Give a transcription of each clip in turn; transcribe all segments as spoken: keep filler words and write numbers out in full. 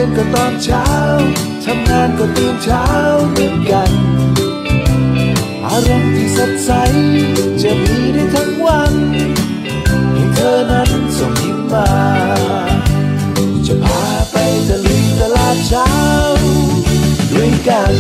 ยนก็ตอนเช้าทำงานก็ตื่นเช้าเหมือนกันอารมณ์ที่สดใสจะมีได้ทั้งวันให้เธอนั้นส่งยิ้มมาจะพาไปตะลุยตลาดเช้าด้วยกัน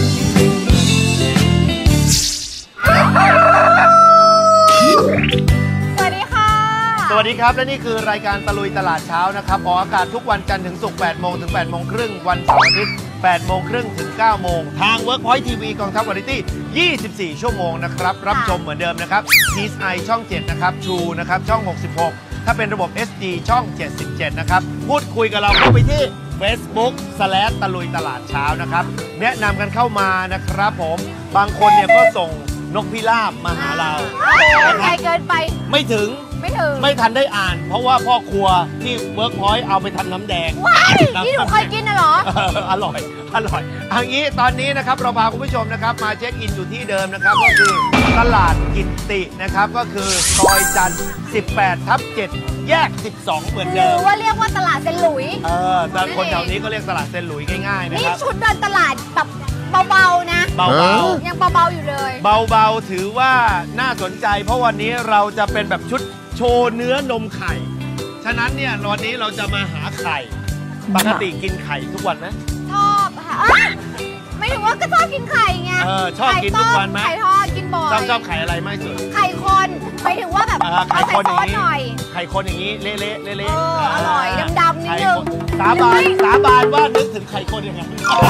สวัสดีครับและนี่คือรายการตะลุยตลาดเช้านะครับออกอากาศทุกวันจันทร์ถึงศุกร์แปดโมงถึงแปดโมงครึ่งวันเสาร์อาทิตย์แปดโมงครึ่งถึงเก้าโมงทาง Workpoint ที วี กองทัพวาไรตี้ยี่สิบสี่ชั่วโมงนะครับรับชมเหมือนเดิมนะครับทีสไอช่องเจ็ดนะครับ True นะครับช่องหกสิบหกถ้าเป็นระบบ เอส ดี ช่องเจ็ดสิบเจ็ดนะครับพูดคุยกับเราเข้าไปที่ Facebook สแลชตะลุยตลาดเช้านะครับแนะนำกันเข้ามานะครับผมบางคนเนี่ยก็ส่งนกพิราบมาหาเราใครเกินไปไม่ถึงไม่ถึงไม่ทันได้อ่านเพราะว่าพ่อครัวที่เวิร์กพอยต์เอาไปทำน้ำแดงว้ายนี่หนูเคยกินน่ะเหรออร่อยอร่อยอันนี้ตอนนี้นะครับเราพาคุณผู้ชมนะครับมาเช็คอินอยู่ที่เดิมนะครับก็คือตลาดกิตตินะครับก็คือซอยจันทร์สิบแปดทับเจ็ดแยกสิบสองเหมือนเดิมหรือว่าเรียกว่าตลาดเซนหลุยเออแต่คนแถวนี้ก็เรียกตลาดเซนหลุยง่ายๆนะครับนี่ชุดเดินตลาดแบบเบาๆนะเบาๆยังเบาๆอยู่เลยเบาๆถือว่าน่าสนใจเพราะวันนี้เราจะเป็นแบบชุดโชว์เนื้อนมไข่ฉะนั้นเนี่ยวันนี้เราจะมาหาไข่ปกติกินไข่ทุกวันไหมชอบค่ะไม่ถึงว่าก็ชอบกินไข่ไงเออชอบกินทุกวันไหมไข่ทอดกินบ่อยชอบชอบไข่อะไรมากสุดไข่คนไปถึงว่าแบบไข่คนอย่างนี้หน่อยไข่คนอย่างนี้เละเละเละเละอร่อยดำๆนิดนึงสาบานสาบานว่านึกถึงไข่คนยังไง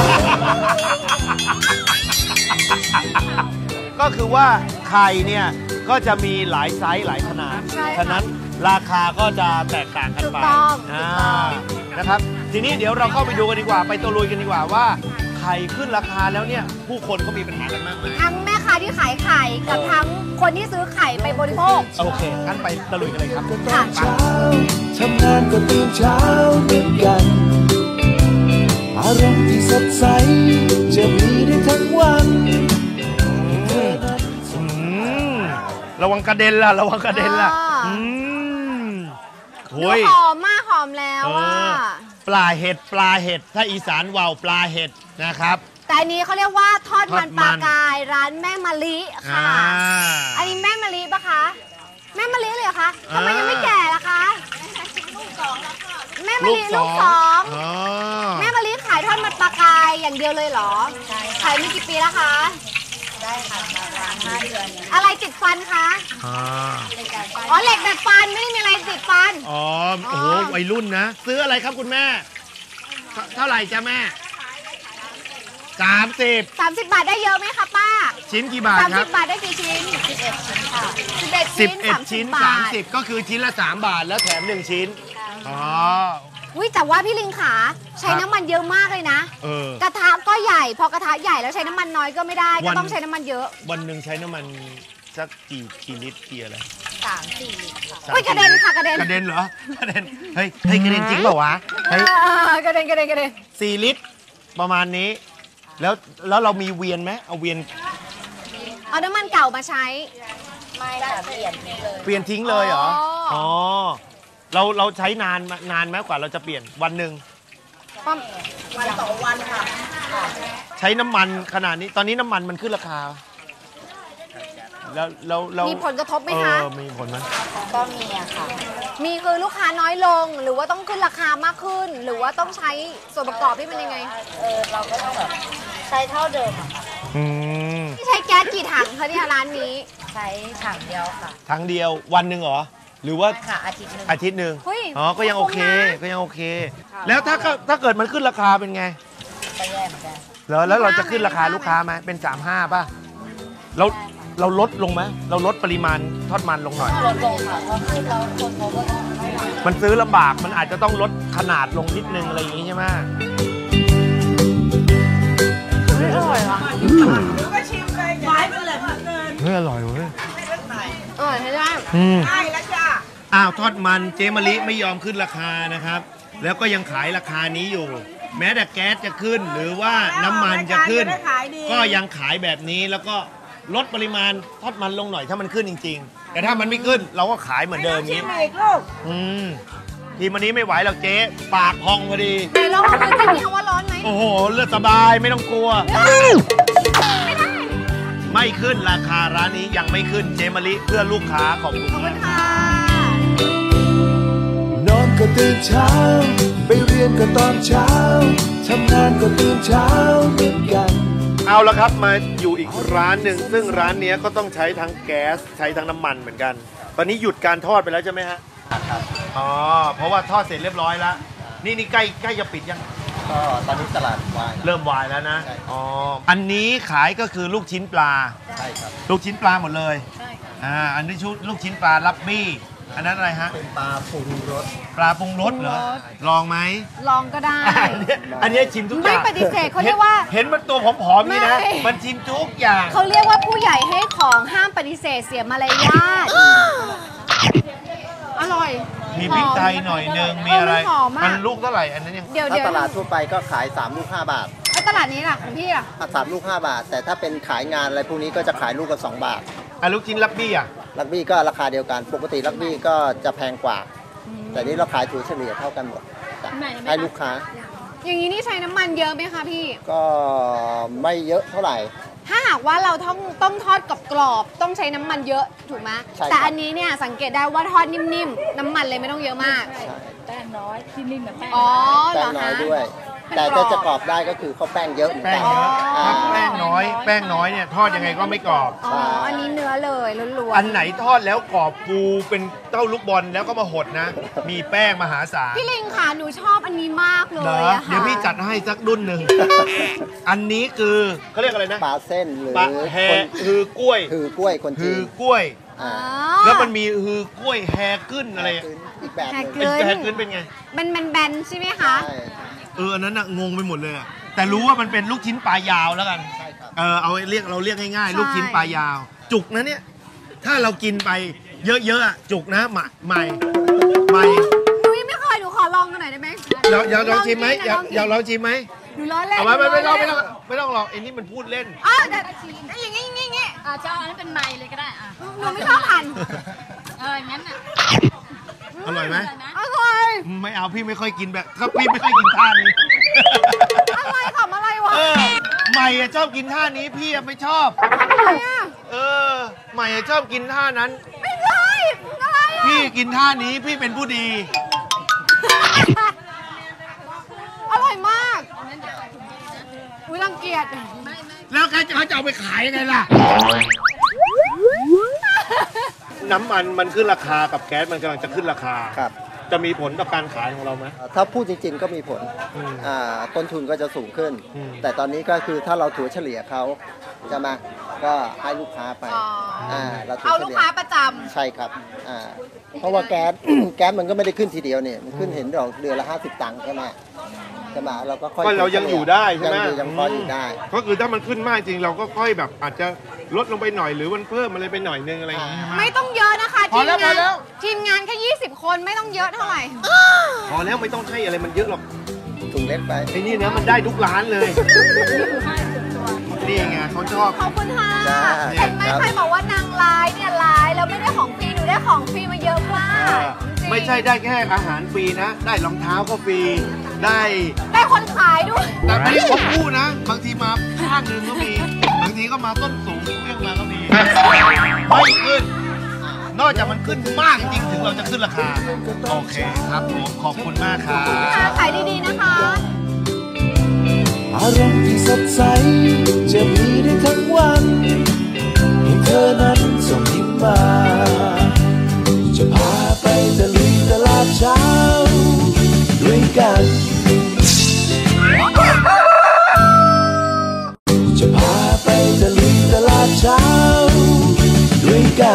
ก็คือว่าไข่เนี่ยก็จะมีหลายไซส์หลายขนาดฉะนั้นราคาก็จะแตกต่างกันไปนะครับทีนี้เดี๋ยวเราเข้าไปดูกันดีกว่าไปตะลุยกันดีกว่าว่าไข่ขึ้นราคาแล้วเนี่ยผู้คนเขามีปัญหากันมากไหมทั้งแม่ค้าที่ขายไข่กับทั้งคนที่ซื้อไข่ไปบริโภคโอเคงั้นไปตะลุยกันเลยครับค่ะทำงานก็ตื่นเช้าเหมือนกันอารมณ์ที่สดใสจะมีได้ทั้งวันระวังกระเด็นล่ะระวังกระเด็นล่ะอืมโอ้ยหอมมากหอมแล้วว่าปลาเห็ดปลาเห็ดถ้าอีสานว่าวปลาเห็ดนะครับแต่อันนี้เขาเรียกว่าทอดมันปลากายร้านแม่มะลิค่ะอันนี้แม่มะลิปะคะแม่มะลิเลยเหรอคะทำไมยังไม่แก่ล่ะคะลูกสองแล้วค่ะแม่มะลิลูกสองแม่มะลิขายทอดมันปลากายอย่างเดียวเลยเหรอขายมากี่ปีแล้วคะได้ค่ะประมาณห้าเดือนอะไรติดฟันคะอ๋อเหล็กแบบฟันไม่ได้มีอะไรติดฟันอ๋อโอ้โหวัยรุ่นนะซื้ออะไรครับคุณแม่เท่าไหร่จ้ะแม่สามสิบสามสิบบาทได้เยอะไหมคะป้าชิ้นกี่บาทครับสามสิบบาทได้กี่ชิ้นสิบเอ็ดชิ้นค่ะสิบเอ็ดชิ้นสามสิบก็คือชิ้นละสามบาทแล้วแถมหนึ่งชิ้นอ๋ออุ้ยแต่ว่าพี่ลิงขาใช้น้ำมันเยอะมากเลยนะกระทะก็ใหญ่พอกระทะใหญ่แล้วใช้น้ำมันน้อยก็ไม่ได้ก็ต้องใช้น้ำมันเยอะวันหนึ่งใช้น้ำมันสักกี่กี่ลิตรกี่อะไรสามสี่ลิตรค่ะกระเด็นค่ะกระเด็นกระเด็นเหรอกระเด็นเฮ้ยเฮ้ยกระเด็นจริงเปล่าวะเฮ้ยกระเด็นกระเด็นกระเด็นสี่ลิตรประมาณนี้แล้วแล้วเรามีเวียนไหมเอาเวียนเอาน้ำมันเก่ามาใช้ไม่ค่ะเปลี่ยนทิ้งเลยเปลี่ยนทิ้งเลยเหรออ๋อเราเราใช้นานนานไหมกว่าเราจะเปลี่ยนวันหนึ่งวันสองวันค่ะใช้น้ำมันขนาดนี้ตอนนี้น้ำมันมันขึ้นราคาแล้วแล้วมีผลกระทบไหมคะมีผลไหมก็มีอะค่ะมีคือลูกค้าน้อยลงหรือว่าต้องขึ้นราคามากขึ้นหรือว่าต้องใช้ส่วนประกอบที่เป็นยังไงเออเราก็ต้องแบบใช้เท่าเดิมอะอืมใช้แก๊สกี่ถังคะที่ร้านนี้ใช้ถังเดียวค่ะถังเดียววันหนึ่งเหรอหรือว่าค่ะอาทิตย์หนึ่งอาทิตย์หนึ่งอ๋อก็ยังโอเคก็ยังโอเคแล้วถ้าถ้าเกิดมันขึ้นราคาเป็นไงก็แย่เหมือนกันแล้วแล้วเราจะขึ้นราคาลูกค้าไหมเป็นสามห้าป่ะเราเราลดลงไหมเราลดปริมาณทอดมันลงหน่อยลดลงค่ะเพราะขึ้นแล้วคนเขาก็มันซื้อลำบากมันอาจจะต้องลดขนาดลงนิดนึงอะไรอย่างนี้ใช่ไหมไม่อร่อยหรอก็ชิมเลยไม้เป็นเลยเกินเฮ้ยอร่อยเว้ยอร่อยใช่ไหมอืมใช่แล้วจ้ะอ้าวทอดมันเจมะลิไม่ยอมขึ้นราคานะครับแล้วก็ยังขายราคานี้อยู่แม้แต่แก๊สจะขึ้นหรือว่าน้ำมันจะขึ้นก็ยังขายแบบนี้แล้วก็ลดปริมาณทอดมันลงหน่อยถ้ามันขึ้นจริงๆแต่ถ้ามันไม่ขึ้นเราก็ขายเหมือนเดิมนี้ชิมอีกลูกอืมจทีมวันนี้ไม่ไหวหรอกเจ๊ปากพองพอดีไหนลองดูสิมีคำว่าร้อนไหมโอ้โหเลือดสบายไม่ต้องกลัวไม่ได้ไม่ขึ้นราคาร้านนี้ยังไม่ขึ้นเจมะลิเพื่อลูกค้าขอบคุณขอบคุณค่ะนอนก็ตื่นเช้าไปเรียนก็ตอนเช้าทำงานก็ตื่นเช้าเหมือนกันเอาละครับมาอยู่อีกร้านหนึ่งซึ่งร้านนี้ก็ต้องใช้ทั้งแก๊สใช้ทั้งน้ำมันเหมือนกัน ตอนนี้หยุดการทอดไปแล้วใช่ไหมฮะครับอ๋อเพราะว่าทอดเสร็จเรียบร้อยแล้วนี่นี่ใกล้ใกล้จะปิดยังก็ตอนนี้ตลาดวายเริ่มวายแล้วนะอ๋ออันนี้ขายก็คือลูกชิ้นปลาใช่ครับลูกชิ้นปลาหมดเลยใช่ครับอ่าอันนี้ชุดลูกชิ้นปลาลับบี้อันนั้นอะไรฮะเป็นปลาปรุงรสปลาปรุงรสเหรอลองไหมลองก็ได้อันนี้อันนี้ชิมทุกอย่างไม่ปฏิเสธเขาเรียกว่าเห็นมันตัวผอมๆนี่นะไม่มันชิมทุกอย่างเขาเรียกว่าผู้ใหญ่ให้ของห้ามปฏิเสธเสียมารยาทอร่อยมีพริกไทยหน่อยนึงมีอะไรเหอมมากมันลูกเท่าไหร่อันนั้นยังเดี๋ยวถ้าเดี๋ยวตลาดทั่วไปก็ขายสามลูกห้าบาทแล้วตลาดนี้ล่ะของพี่ล่ะสามลูกห้าบาท แต่ถ้าเป็นขายงานอะไรพวกนี้ก็จะขายลูกละสองบาทอ่ะลูกชิ้นลับบี้อ่ะลักบี้ก็ราคาเดียวกัน ปกติลักบี้ก็จะแพงกว่า แต่นี้เราขายถูเฉลี่ยเท่ากันหมดจ้ะให้ลูกค้าอย่างนี้นี่ใช้น้ำมันเยอะไหมคะพี่ก็ไม่เยอะเท่าไหร่ถ้าหากว่าเราต้องต้องทอดกับกรอบๆต้องใช้น้ำมันเยอะถูกไหมใช่ครับแต่อันนี้เนี่ยสังเกตได้ว่าทอดนิ่มๆ น้ำมันเลยไม่ต้องเยอะมากแป้งน้อยที่นิ่มแบบแป้งอ๋อเหแป้รง อน้อคะยด้วย แต่ถ้าจะกรอบได้ก็คือเขาแป้งเยอะเหมือนแป้กังนเยอะอ่าถ้าแป้งน้อย แป้งน้อยเนี่ยทอดยังไงก็ไม่กรอบอ๋อ อันนี้เนื้อเลยล้วนอันไหนทอดแล้วกรอบฟูเป็นเต้าลูกบอลแล้วก็มาหดนะ มีแป้งมหาศาลๆพี่ลิงค่ะหนูชอบอันนี้มากเลเหรยออะค่ะเดี๋ยวพี่จัดให้สักดุนหนึ่ง อันนี้คือเขาเรียกอะไรนะปลาเส้นหรือปลาแฮคนฮือกล้วยคือกล้วยคนฮืจีอน กล้วยอ๋อแล้วมันมีฮือกล้วยแฮขึ้นอะไรอีกแบบหนึงแฮเป็นขึ้แฮขึ้นเป็นไงเป็นแบนๆใช่ไหมคะใช่เอออันนั้นน่ะงงไปหมดเลยอะแต่รู้ว่ามันเป็นลูกชิ้นปลายาวแล้วกันใช่ครับเออเอาเรียกเราเรียกง่ายใช่ๆ ลูกชิ้นปลายาว จุกนะเนี่ย ถ้าเรากินไปเยอะๆอะจุกนะใหม่ใหม่ใหม่หนูยังไม่เคยหนูขอลองกันหน่อยได้ไหมอยากอยากลองชิมไหมอยากอยากลองชิมไหมหนูร้อนเล่นเอาไว้ไม่ไม่ต้องไม่หนูต้องร้นไม่ต้องหรอกไอ้นี่มันพูดเล่นอ้าวเดี๋ยวอย่างงี้อย่างงี้อย่างงี้อ่าเจ้าอันนั้นเป็นไม้เลยก็ได้อ่ะหนูไม่ชอบหั่นเอองั้นอ่ะอร่อยไหมนะอร่อยไม่เอาพี่ไม่ค่อยกินแบบถ้าพี่ไม่ค่อยกินท่านี้อะไรขำอะไรวะเออใหม่อะชอบกินท่านี้พี่อะไม่ชอบอะไรอ่ะเออใหม่อะชอบกินท่านั้นไม่ใช่อะไรอ่ะพี่กินท่านี้พี่เป็นผู้ดีอร่อยมากอุ้ยรังเกียจแล้วใครจะเขาจะเอาไปขายยังไงล่ะ น้ำมันมันขึ้นราคากับแก๊สมันกำลังจะขึ้นราคาครับจะมีผลต่อการขายของเราไหมถ้าพูดจริง ๆ ก็มีผลอืมอ่าต้นทุนก็จะสูงขึ้นอืมแต่ตอนนี้ก็คือถ้าเราถัวเฉลี่ยเขาจะมาก็ให้ลูกค้าไปอ๋ออ่าเราถัวเอาเฉลูกลี่ยค้าประจใช่ครับอ่าเพราะว่าแก๊ส แก๊สมันก็ไม่ได้ขึ้นทีเดียวเนี่ยมันขึ้นเห็นดอกเดือนละห้าสิบตังค์ใช่ไหมใช่ไหมเราก็ค่อยก็เรายังอยู่ได้ใช่ไหมยังอยู่ยังพออยู่ได้ก็คือถ้ามันขึ้นมากจริงเราก็ค่อยแบบอาจจะลดลงไปหน่อยหรือมันเพิ่มอะไรไปหน่อยนึงอะไรอย่างงี้ำไม่ต้องเยอะนะคะพอทีมแล้วพงาอน แล้วทีมงานแค่ยี่สิบคนไม่ต้องเยอะเท่าไหร่พอแล้วไม่ต้องให้อะไรมันเยอะหรอกถุงเล็กไปไอ้นี่นะมันได้ทุกร้านเลยนี่ไงเขาชอบขอบคุณค่ะจ้าเห็นไหมครับใครบอกว่านางร้ายเนี่ยร้ายแล้วไม่ได้ของฟรีหนูได้ของฟรีมาเยอะมากอ่าจริงๆไม่ใช่ได้แค่อาหารฟรีนะ ได้รองเท้าก็ฟรีได้ได้คนขายด้วยแต่ไม่ได้ครบคู่นะ บางทีมาข้างหนึ่งก็มี บางทีก็มาต้นสูงเรื่องมาก็มี ไม่ขึ้น นอกจากมันขึ้นมากจริงถึงเราจะขึ้นราคา โอเคครับผมขอบคุณมากครับค่ะขายดีๆนะคะอารมณ์ที่สดใสจะมีได้ทั้งวันให้เธอนั้นส่งยิ้มมา จะพาไปตะลุยตลาดเช้าด้วยกัน จะพาไปตะลุยตลาดเช้าด้วยกัน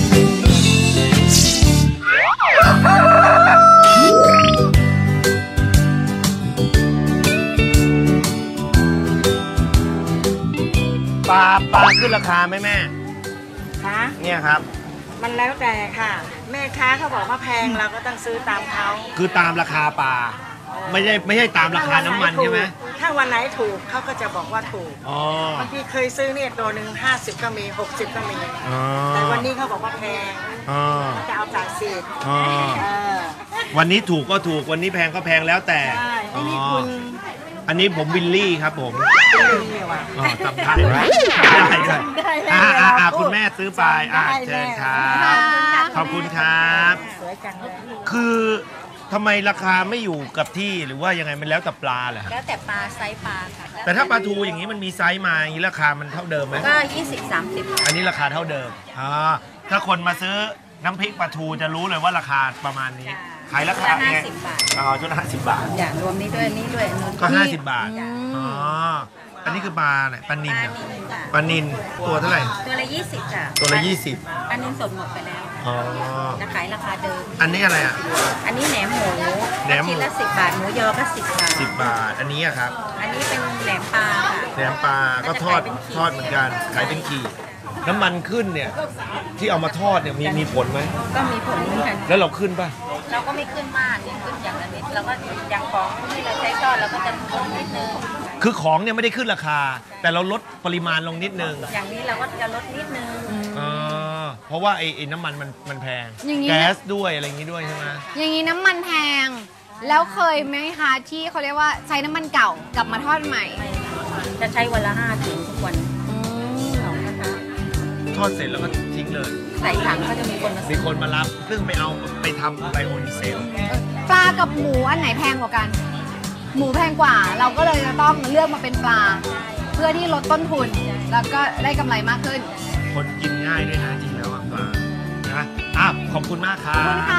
ปลาปลาขึ้นราคาไหมแม่คะเนี่ยครับมันแล้วแต่ค่ะ แม่ค้าเขาบอกว่าแพงเราก็ต้องซื้อตามเขาคือตามราคาปลา ไม่ใช่ไม่ใช่ตามราคาน้ำมันใช่ไหมถ้าวันไหนถูกเขาก็จะบอกว่าถูกอ๋อบางทีเคยซื้อเนี่ยตัวหนึ่งห้าสิบก็มีหกสิบก็มีอ๋อแต่วันนี้เขาบอกว่าแพงอ๋อจะเอาจ่ายสิบอ๋อเออวันนี้ถูกก็ถูกวันนี้แพงก็แพงแล้วแต่อ๋ออันนี้ผมวิลลี่ครับผมอ๋อจำได้ได้ได้อ่าอ่าคุณแม่ซื้อไปอ่าเชิญครับขอบคุณครับคือทำไมราคาไม่อยู่กับที่หรือว่ายังไงมันแล้วแต่ปลาเหรอแล้วแต่ปลาไซส์ปลาค่ะแต่ถ้าปลาทูอย่างนี้มันมีไซส์มาอย่างนี้ราคามันเท่าเดิมไหมก็ยี่สิบสามสิบอันนี้ราคาเท่าเดิมอ่าถ้าคนมาซื้อน้ำพริกปลาทูจะรู้เลยว่าราคาประมาณนี้ขายราคาห้าไงสิบบาทอ๋อชุดละห้าสิบบาทอย่างรวมนี้ด้วยนี้ด้วยนู้นก็ห้าสิบบาทอ๋ออันนี้คือปลาไหนปลานิลเหรอปลานิลตัวเท่าไหร่ตัวละยี่สิบค่ะตัวละยี่สิบอันนี้สดหมดไปแล้วอ๋อจะขายราคาเดิมอันนี้อะไรอ่ะอันนี้แหนมหมูแหนมหมูชิ้นละสิบบาทหมูยอก็สิบบาทสิบบาทอันนี้อะครับอันนี้เป็นแหนมปลาค่ะแหนมปลาก็ทอดทอดเหมือนกันขายเป็นขีดน้ำมันขึ้นเนี่ยที่เอามาทอดเนี่ยมีมีผลไหมก็มีผลเหมือนกันแล้วเราขึ้นป่ะเราก็ไม่ขึ้นมากนี่ขึ้นอย่างละนิดเราก็อย่างของที่เราใช้ทอดเราก็จะลดนิดนึงคือของเนี่ยไม่ได้ขึ้นราคา แต่เราลดปริมาณลงนิดนึงอย่างนี้เราก็จะลดนิดนึงเออเพราะว่าไอ้ไอ้น้ำมันมันมันแพงอย่างนี้แก๊สด้วยอะไรอย่างนี้ด้วยใช่ไหมอย่างนี้น้ำมันแพง แล้วเคยไหมคะที่เขาเรียกว่าใช้น้ำมันเก่ากลับมาทอดใหม่จะใช้วันละห้าถุงทุกวันอืมสองกระทะทอดเสร็จแล้วก็ทิ้งเลยใส่ถังก็จะมีคนมามีคนมารับซึ่งไปเอาไปทำไบโอดีเซลปลากับหมูอันไหนแพงกว่ากัน หมูแพงกว่า เราก็เลยจะต้องเลือกมาเป็นปลา เพื่อที่ลดต้นทุน แล้วก็ได้กำไรมากขึ้นคนกินง่ายด้วยนะจริงแล้วอะปลานะอ้าวขอบคุณมากครัขอบคุณบค่ะ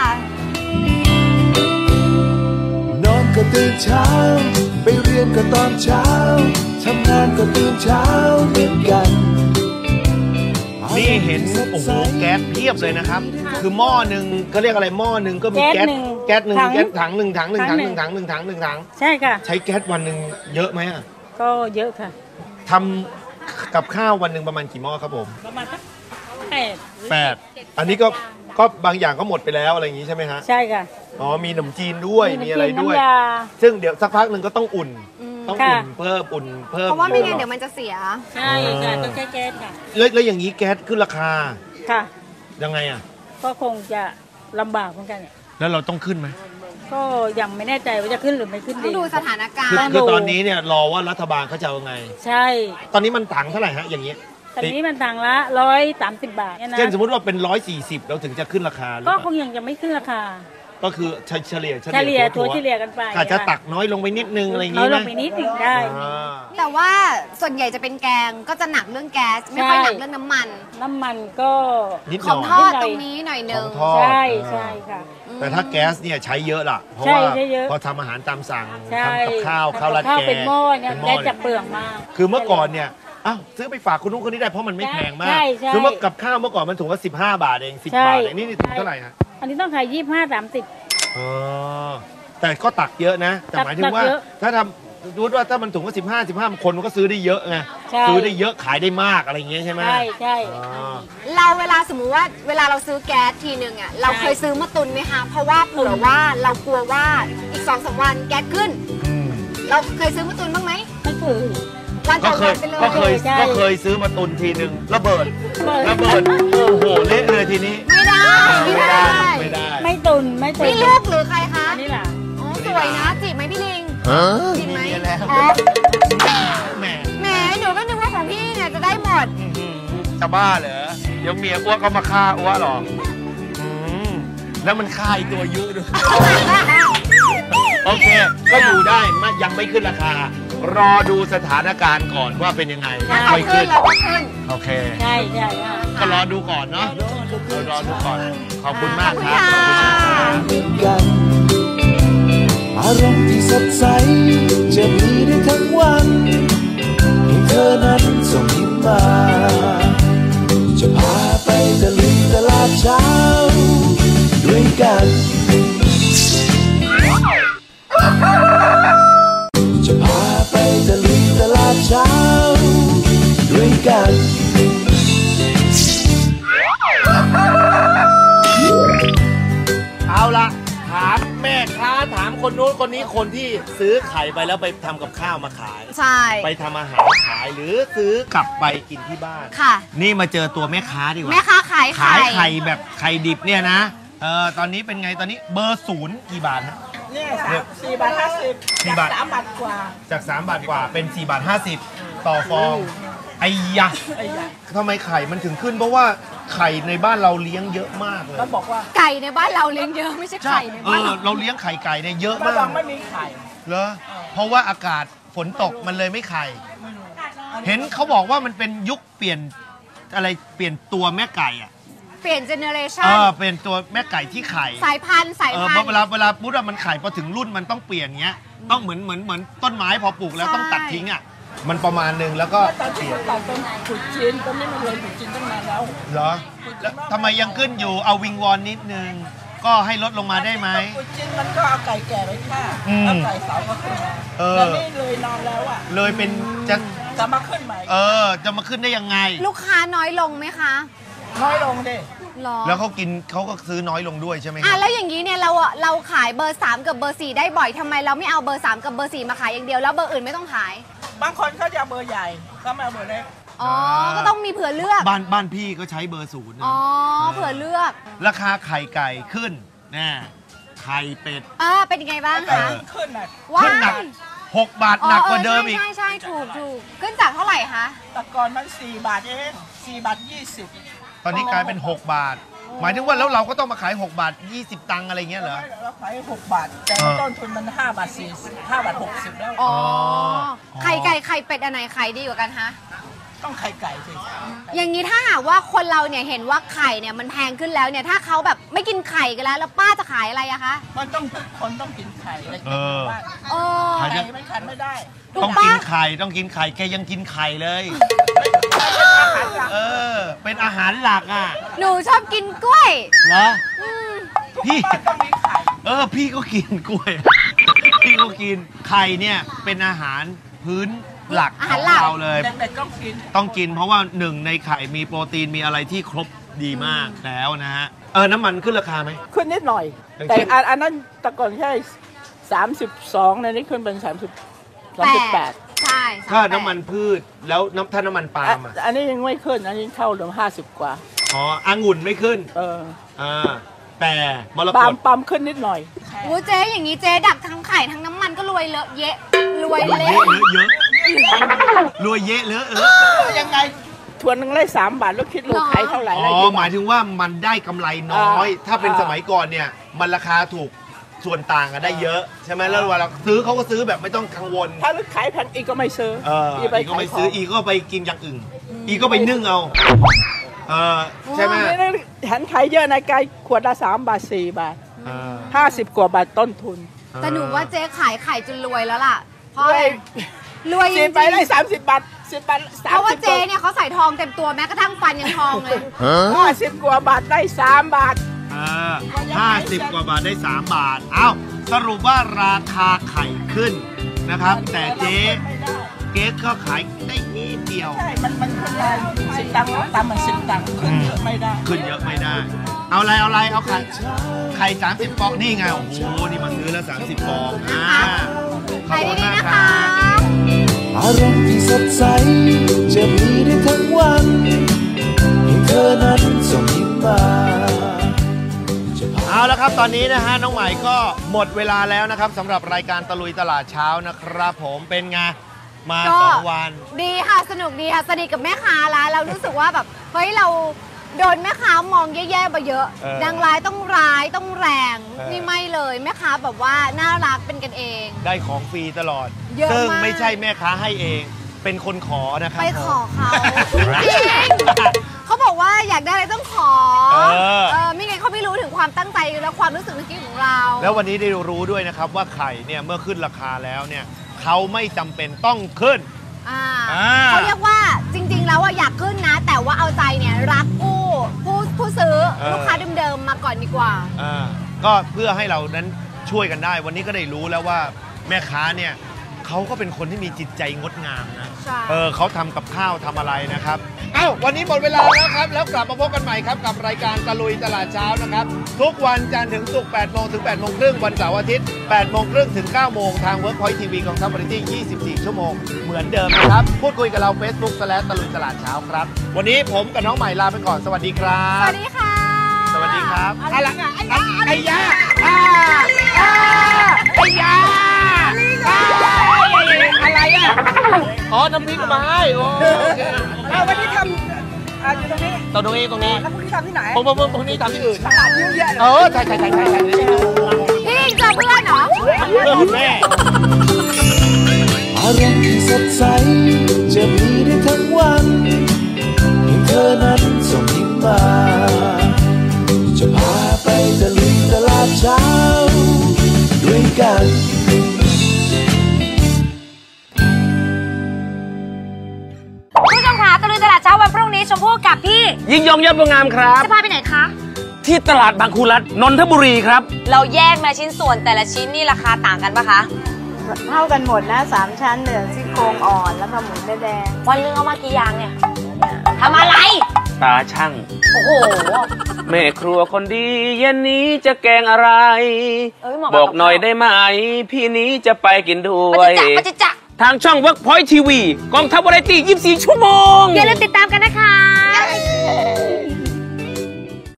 นอนก็ตื่นเช้า ไปเรียนก็ตอนเช้า ทำงานก็ตื่นเช้าเหมือนกันนี่เห็นโอ้โหแก๊สเพียบเลยนะครับ คือหม้อหนึ่งเขาเรียกอะไรหม้อหนึ่งก็มีแก๊สแก๊สหนึ่งแก๊สถังหนึ่งถังหนึ่งถังหนึ่งถังหนึ่งถังหนึ่งถังใช่ค่ะใช้แก๊สวันหนึ่งเยอะไหมอะก็เยอะค่ะทำกับข้าววันหนึ่งประมาณกี่หม้อครับผมประมาณสักแปดแปดอันนี้ก็ก็บางอย่างก็หมดไปแล้วอะไรอย่างนี้ใช่ไหมฮะใช่ค่ะอ๋อมีขนมจีนด้วยมีอะไรด้วยน้ำยาซึ่งเดี๋ยวสักพักหนึ่งก็ต้องอุ่นอืมต้องค่ะอุ่นเพิ่มอุ่นเพิ่มเพราะว่าไม่งั้นเดี๋ยวมันจะเสียใช่ค่ะต้องใช้แก๊สค่ะแล้วแล้วอย่างนี้แก๊สขึ้นราคาค่ะยังไงอะก็คงจะลำบากเหมือนกันเนี่ยแล้วเราต้องขึ้นไหมก็ยังไม่แน่ใจว่าจะขึ้นหรือไม่ขึ้นต้อดีงดูสถานการคือณ์คือตอนนี้เนี่ยรอว่ารัฐบาลเขาจะเอาไงใช่ตอนนี้มันถังเท่าไหร่ฮะอย่างนี้ตอนนี้มันต่างละร้อยสามสิบบาทเนี่ยนะเช่นสมมติว่าเป็นร้อยสี่สิบเราถึงจะขึ้นราคาหรือก็เปคล่างยังจะไม่ขึ้นราคาก็คือเฉเฉลี่ยเฉลี่ยตัวเฉลี่ยกันไปอาจจะตักน้อยลงไปนิดนึงอะไรอย่างน้อนี้ยไหลมงไปนิดหนึ่งได้อ่าแต่ว่าส่วนใหญ่จะเป็นแกงก็จะหนักเรื่องแก๊ส ไม่ค่อยหนักเรื่องน้ำมันน้ำมันก็นิดหขน่องอยทอดตรงนี้หน่อยหนึงของทอดใช่ใช่ค่ะแต่ถ้าแก๊สเนี่ยใช้เยอะล่ะ เพราะใช่ว่าใช้เยอะพอทำอาหารตามสั่งใช่ทำกับข้าวข้าวราดข้าวแกงเป็นหม้อเนี่ยเป็นหม้ได้อจากเปลือกมาคือเมื่อก่อนเนี่ยอ้าวซื้อไปฝากคนนู้นคนนี้ได้เพราะมันไม่แพงมากใช่ใช่คือเมื่อกับข้าวเมื่อก่อนมันถุงละสิบห้าบาทเองสิบใช่บาทเองนี่นี่ถุงเท่าไหร่ฮะอันนี้ต้องขายยี่สิบห้าสามสิบอ๋อแต่ก็ตักเยอะนะ แต่หมายถึงว่าตักเยอะถ้าทำรู้ว่าถ้ามันถุงละสิบห้าสิบห้าคนมันก็ซื้อได้เยอะไงใช่ซื้อได้เยอะขายได้มากอะไรอย่างเงี้ยใช่ไหมใช่ใช่อ๋อเราเวลาสมมุติว่าเวลาเราซื้อแก๊สทีหนึ่งอ่ะเราเคยซื้อมาตุนไหมคะ เพราะว่าเผื่อว่าเรากลัวว่าอีกสองสามวันแก๊สขึ้นอืมเราเคยซื้อมาตุนบ้างไหมไม่เคยวันก็ต่อเควัยนไปเลยก็เคยใช่ก็เคยซื้อมาตุนทีหนึ่งระเบิดเปิดระเบิดโอ้โหเละเลยทีนี้ไม่ได้ไม่ได้ไม่ได้ไม่ตุนไม่ตุนนี่ลูกหรือใครคะอันนี้แหละอ๋อสวยนะจีบไหมพี่ลิงจีบไหมมีแล้วอ๋อแหมแหมหนูก็นึกว่าของพี่เนี่ยจะได้หมดจะบ้าเหรอเดี๋ยวเมียอ้วกก็มาฆ่าอ้วกหรออืมแล้วมันฆ่าไอ้ตัวยุด้วย โอเค ก็อยู่ได้มันยังไม่ขึ้นราคา รอดูสถานการณ์ก่อนว่าเป็นยังไงถ้าค่เขาอยขึ้ขึ้นนเราก็ขึ้นโอเคใช่ใช่ค่ะก็รอดูก่อนเนาะเรารอดูก่อน ขอบคุณมากขอบคคุณรับค่ะเหมือนกัน อารมณ์ที่สดใส จะมีได้ทั้งวันให้เธอนั้นส่งยิ้มมา จะพาไปตะลุยตลาดเช้าด้วยกันจะพาไปตะลุยตลาดเช้าด้วยกันเอาละถามแม่ค้าถามคนนู้นคนนี้คนที่ซื้อไข่ไปแล้วไปทำกับข้าวมาขายใช่ไปทำอาหารขายหรือซื้อกลับไปกินที่บ้านค่ะนี่มาเจอตัวแม่ค้าดีกว่าแม่ค้าขายไข่ขายไข่แบบไข่ดิบเนี่ยนะเออตอนนี้เป็นไงตอนนี้เบอร์ศูนย์กี่บาทฮะเนี่ยสามสี่บาทห้าสิบสี่บาทสามบาทกว่าจากสามบาทกว่าเป็นสี่บาทห้าสิบต่อฟองไอ้ยะไอ้ยาทำไมไข่มันถึงขึ้นเพราะว่าไข่ในบ้านเราเลี้ยงเยอะมากเลยมันบอกว่าไก่ในบ้านเราเลี้ยงเยอะไม่ใช่ใช่ไข่ในเอบ้านอเราเราเลี้ยงไข่ไก่เนี่ยเยอะมันมาบอกกไม่มีไข่เหรอเพราะว่าอากาศฝนตกมันเลยไม่ไข่ เห็นเขาบอกว่ามันเป็นยุคเปลี่ยนอะไรเปลี่ยนตัวแม่ไก่อะเปลี่ยนเจเนอเรชัเอน อเป็นตัวแม่ไก่ที่ไข่สายพันธุ์สายเออพันเพราะธุ์เวลาเวลาปุ๊บอะมันไข่พอถึงรุ่นมันต้องเปลี่ยนเงี้ยต้องเหมือนเหมือนเหมือนต้นไม้พอปลูกแล้วใช่ต้องตัดทิ้งอะมันประมาณหนึ่งแล้วก็ตอนเปที่ลี่ยนเขาตัดต้นขุดจีนต้นนี้มันเลยขุดจีนตั้งนานแล้วเหรอแล้วทำไมยังขึ้นอยู่เอาวิงวอนนิดนึงก็ให้ลดลงมาได้ไหมขุดจีนมันก็เอาไก่แก่ไปฆ่าอืมเอาไก่สาวก็ขึ้นมาเออแต่นี่เลยนานแล้วอ่ะเลยเป็นจะจะมาขึ้นใหม่เออจะมาขึ้นได้ยังไงลูกค้าน้อยลงไหมคะน้อยลงดิหรอแล้วเขากินเขาก็ซื้อน้อยลงด้วยใช่ไหมคอ่ะรับแล้วอย่างนี้เนี่ยเราอะเราขายเบอร์สามกับเบอร์สี่ได้บ่อยทำไมเราไม่เอาเบอร์สามกับเบอร์สี่มาขายอย่างเดียวแล้วเบอร์อื่นไม่ต้องขายบางคนเขาจะเอาเบอร์ใหญ่เขาไม่เอาเบอร์เล็กอ๋อ ก็ต้องมีเผื่อเลือกบ้านบ้านพี่ก็ใช้เบอร์ศูนย์นะอ๋อ เผื่อเลือกราคาไข่ไก่ขึ้นแน่ไข่เป็ดอ่าเป็นยังไงบ้างไก่คะขึ้นน่ะว้าขึ้นหนักยหกบาทหนักกว่าเดิมอีกใช่ใช่ใช่ถูกถูกขึ้นจากเท่าไหร่คะแต่ก่อนมันสี่บาทเองสี่บาทยี่สิบตอนนี้กลายเป็น หก บาท หมายถึงว่าแล้วเราก็ต้องมาขาย หก บาท ยี่สิบ ตังค์อะไรเงี้ยเหรอเราขายหกบาท แต่เออต้นทุนมันห้าบาทสี่ห้าบาทหกสิบแล้วอ๋ออ๋อไข่ไก่ไข่เป็ดอันไหนขายดีกว่ากันคะต้องไข่ไก่สิอย่างนี้ถ้าหากว่าคนเราเนี่ยเห็นว่าไข่เนี่ยมันแพงขึ้นแล้วเนี่ยถ้าเขาแบบไม่กินไข่กันแล้ว แล้วป้าจะขายอะไรอะคะมันต้องทุกคนต้องกินไข่ในเออบ้านโอ้ใครจะไก่ไม่ขัดไม่ได้ถูต้องปะกินไข่ต้องกินไข่แกยังกินไข่เลย เออ เป็นอาหารหลักอ่ะหนูชอบกินกล้วยเหรออืมพี่บ้านต้องมีไข่เออ พี่ก็กินกล้วย พี่ก็กินไข่เนี่ยเป็นอาหารพื้นหลักของเราเลยเด็กๆต้องกินต้องกินเพราะว่าหนึ่งในไข่มีโปรตีนมีอะไรที่ครบดีมากแล้วนะฮะ เออ น้ำมันขึ้นราคาไหมขึ้นนิดหน่อยอย่างแต่เช่นอันอันนั้นแต่ก่อนแค่สามสิบสองในนี้ขึ้นเป็นสามสิบสามสิบแปดใช่ถ้าน้ำมันพืชแล้วน้ำถ้าน้ำมันปาล์มอ่ะอันนี้ยังไม่ขึ้น อันนี้เข้าเหลือห้าสิบกว่าอ๋อองุ่นไม่ขึ้นเอออ่าแต่มรปาก ล์ตมปาล์มขึ้นนิดหน่อยโอ้เจ๊อย่างนี้เจ๊ดักทั้งไข่ทั้งน้ำมันก็รวยเลอะเยะรวยรวยเละเยอะเยอะรวยเยอะเลอะเออยังไงทวนหนึ่งได้สามบาทแล้วคิดลูกขายเท่าไหร่อ๋ได้อกี่หมาบาย ทถึงว่ามันได้กำไรน้อยอ่าถ้าเป็นอ่าสมัยก่อนเนี่ยมันราคาถูกส่วนต่างกันได้เยอะ ใช่ไหมแล้วเวลาซื้อเขาก็ซื้อแบบไม่ต้องกังวลถ้าลูกขายแพงอีกก็ไม่ซื้อเอออีกไปอีก็ไม่ขายขซื้อองอีก็ไปกินอย่างอื่น อีก็ไปนึ่งเอาเออใช่ไหมนี่เห็นขายเยอะนะไก่ขวดละสามบาทสี่บาทเออห้าสิบกว่าบาทต้นทุนแต่หนูว่าเจ๊ขายไข่จนรวยแล้วล่ะ เพราะอะไรรวยจสิริบงไปได้สามสิบบาทสิบบาทๆสาเพมราะว่าสิบเจ๊เนี่ยเขาใส่ทองเต็มตัวแม้กระทั่งฟันยังทองเลยห้าสิบกว่าบาทได้สามบาทเออห้าสิบกว่าบาทได้สามบาทเอ้าสรุปว่าราคาไข่ขึ้นนะครับ แต่เจ๊เก๊ก็ขายได้นิดเดียวใช่ มันมันขึ้นมาสิบตังค์ตามมันสิบตังค์ขึ้นเยอะไม่ได้ขึ้นเยอะไม่ได้ เอาอะไรเอาอะไรเอาไข่ไข่สามสิบฟองนี่ไงโอ้โหนี่มาซื้อแล้วสามสิบฟองอ่าขอบขายคุณดีมากๆนะครัคะบอารมณ์ที่สดใส จะมีได้ทั้งวันให้เธอนั้นส่งยิ้มมาจะพาเอาละครับตอนนี้นะฮะน้องใหม่ก็หมดเวลาแล้วนะครับสำหรับรายการตะลุยตลาดเช้านะครับ ผมเป็นไงมาก็สองวันดีค่ะสนุกดีค่ะสนิทกับแม่ค้าแล้วเรารู้สึกว่าแบบเฮ้ยเราโดนแม่ค้ามองแย่ๆมาเยอะเออดังร้ายต้องร้ายต้องแรงเออนี่ไม่เลยแม่ค้าแบบว่าน่ารักเป็นกันเองได้ของฟรีตลอดเยอะมากซึ่งไม่ใช่แม่ค้าให้เอง เป็นคนขอนะครับไปขอเขาผมจริงเขาบอกว่าอยากได้อะไรต้องขอเออเออไม่งั้นเขาไม่รู้ถึงความตั้งใจและความรู้สึกเมื่อกี้ของเราแล้ววันนี้ได้รู้ด้วยนะครับว่าไข่เนี่ยเมื่อขึ้นราคาแล้วเนี่ยเขาไม่จำเป็นต้องขึ้นอ่าอ่าเขาเรียกว่าจริง ๆ แล้วอะอยากขึ้นนะ แต่ว่าเอาใจเนี่ยรักผู้ผู้ผู้ซื้อเออลูกค้าเดิมๆมาก่อนดีกว่าอ่าก็เพื่อให้เรานั้นช่วยกันได้ วันนี้ก็ได้รู้แล้วว่าแม่ค้าเนี่ยเขาก็เป็นคนที่มีจิตใจงดงามนะใช่เออเขาทำกับข้าวทำอะไรนะครับ เอ้าวันนี้หมดเวลาแล้วครับ แล้วกลับมาพบกันใหม่ครับกับรายการตะลุยตลาดเช้านะครับ ทุกวันจันทร์ถึงศุกร์แปดโมงถึงแปดโมงครึ่งวันเสาร์อาทิตย์แปดโมงครึ่งถึงเก้าโมงทาง Workpoint ที วี กองทัพวาไรตี้ยี่สิบสี่ ชั่วโมงเหมือนเดิมนะครับ พูดคุยกับเรา Facebook สแลชตะลุยตลาดเช้าครับ วันนี้ผมกับน้องใหม่ลาไปก่อนสวัสดีครัสบวัสดีค่ะสวัสดีครับอะไรไอ้ยาอ่าอ่าไอ้ยาอะไรอ่ะอ๋อน้ำพริกไม้โอ้เอาวันนี้ทำอ่าอยู่ตรงนี้ตรงนี้ตรงนี้แล้วพรุ่งนี้ทำที่ไหนผมผมพรุ่งนี้ทำที่อื่นตลาดเยอะแยะเลยเออใช่ใช่ใช่ใช่ใช่พี่เจอเพื่อนเหรอเพื่อนคุณแม่อารมณ์ที่สดใสจะมีได้ทั้งวันให้เธอนั้นส่งยิ้มมาจะพาไปตะลุยตลาดเช้าด้วยกันผู้ชมคะตะลุยตลาดเช้าวันพรุ่งนี้ชมพู่กับพี่ยิ่งยงยอดบัวงามครับจะพาไปไหนคะที่ตลาดบางคูรัฐนนทบุรีครับเราแยกมาชิ้นส่วนแต่ละชิ้นนี่ราคาต่างกันปะคะเท่ากันหมดนะสามชั้นเหลืองซี่โครงอ่อนแล้วก็หมูแดงวันนึงเอามากี่อย่างเนี่ยทำอะไรตาช่างโอ้โหแม่ครัวคนดีเย็นนี้จะแกงอะไรเอ้ยเหมาะบอกหน่อยได้ไหม พี่นี้จะไปกินด้วปะยจิจะปะจิจะทางช่อง Workpoint ที วี กองทัพวาไรตี้ยี่สิบสี่ ชั่วโมงอย่าลืมติดตามกันนะ